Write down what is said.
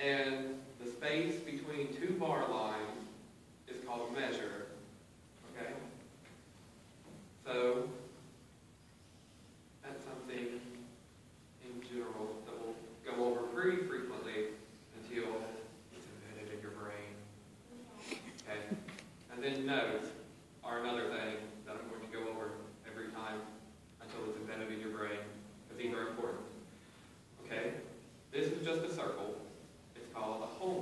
And the space between two bar lines is called measure. Okay? So, that's something in general that we'll go over pretty frequently until it's embedded in your brain. Okay? And then notes are another thing that I'm going to go over every time until it's embedded in your brain, because these are important. Okay? This is just a circle. It's called a home